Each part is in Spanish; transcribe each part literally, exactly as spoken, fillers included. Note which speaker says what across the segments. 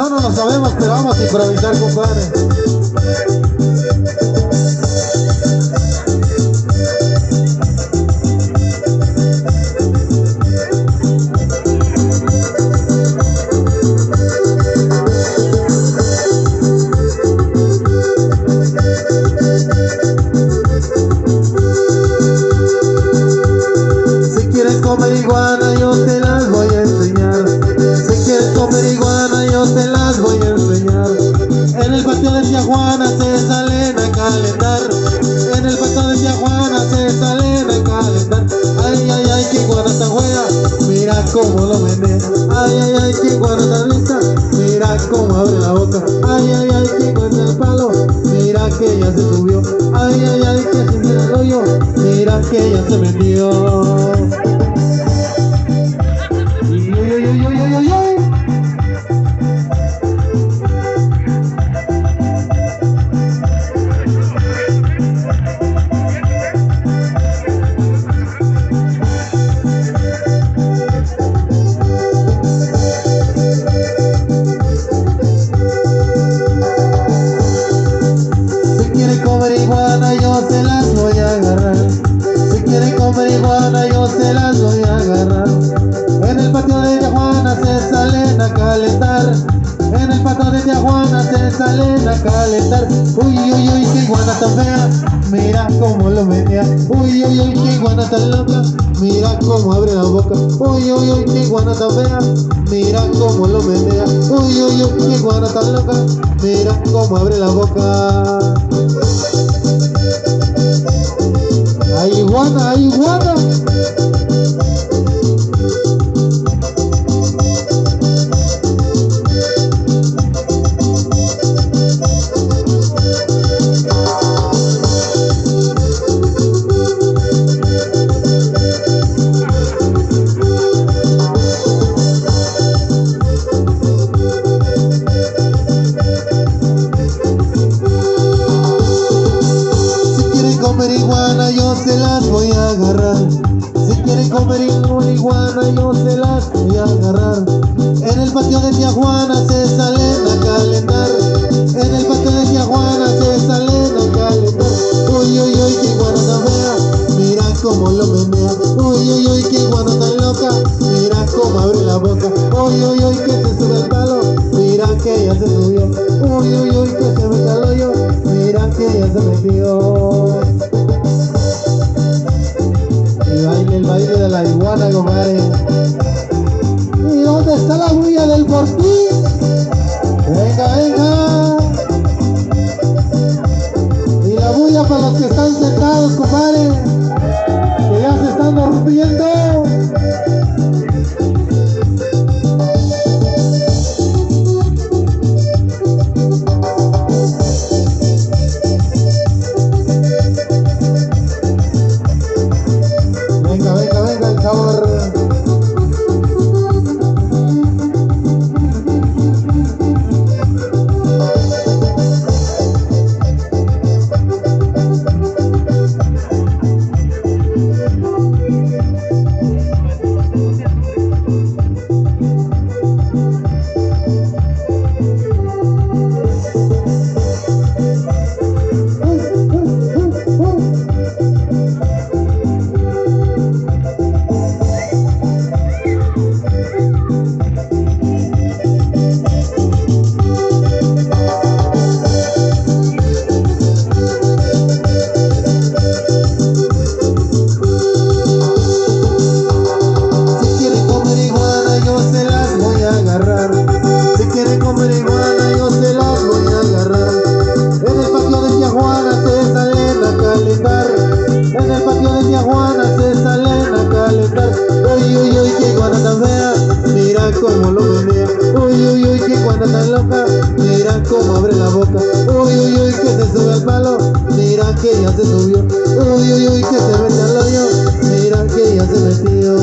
Speaker 1: No, no lo sabemos, pero vamos a improvisar, compadre. Si quieres comer iguana, yo te las voy a enseñar. Si quieres comer iguana, yo te las voy a enseñar. En el patio de tía Juana se salen a calentar. En el patio de tía Juana se salen a calentar. Ay, ay, ay, qué iguana tan buena, mira cómo lo menea. Ay, ay, ay, qué iguana tan lista, mira cómo abre la boca. Ay, ay, ay, que encuentra el palo, mira que ya se subió. Ay, ay, ay, que se mira el hoyo, mira que ya se metió. Uy, uy, uy, uy, uy, uy, uy. Si quiere comer iguana, yo se las voy a agarrar. Si quiere comer iguana, yo se las voy a agarrar. En el patio de tía Juana se salen a calentar. En el patio de tía Juana se salen a calentar. Uy, uy, uy, qué iguana tan fea, mira cómo lo menea. Uy, uy, uy, qué iguana tan loca, mira cómo abre la boca. Uy, uy, uy, qué iguana tan fea, mira cómo lo menea. Uy, uy, uy, qué iguana tan loca, mira cómo abre la boca. Ay, iguana, ay, iguana. Comer iguana, yo se las voy a agarrar. Si quieren comer iguana, yo se las voy a agarrar. En el patio de tía Juana se salen a calentar. En el patio de tía Juana se salen a calentar. Uy, uy, uy, qué iguana tan fea, mira cómo lo menea. Uy, uy, uy, qué iguana tan loca, mira cómo abre la boca. Uy, uy, uy, que se sube el palo, mira que ya se subió. Uy, uy, uy, que se mete al hoyo, mira que ya se metió. Y baile el baile de la iguana, compadre. ¿Y dónde está la bulla del Fortín? Venga, venga. Y la bulla para los que están sentados, compadre, que ya se están durmiendo. Venga, venga, venga, el sabor. Cómo lo menea. Uy, uy, uy, qué iguana tan loca, mira cómo abre la boca. Uy, uy, uy, que se sube al palo, mira que ya se subió. Uy, uy, uy, que se mete al hoyo, mira que ya se metió.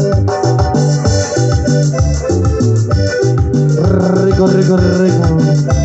Speaker 1: Rico, rico, rico.